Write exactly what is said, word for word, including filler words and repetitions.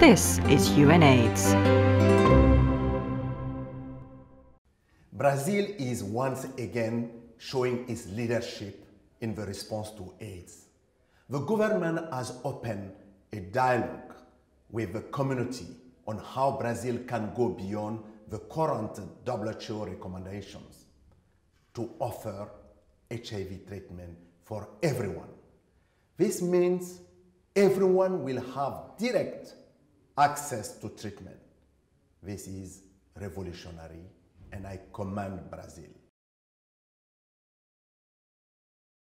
This is UNAIDS. Brazil is once again showing its leadership in the response to AIDS. The government has opened a dialogue with the community on how Brazil can go beyond the current W H O recommendations to offer H I V treatment for everyone. This means everyone will have direct access to treatment. This is revolutionary, and I commend Brazil.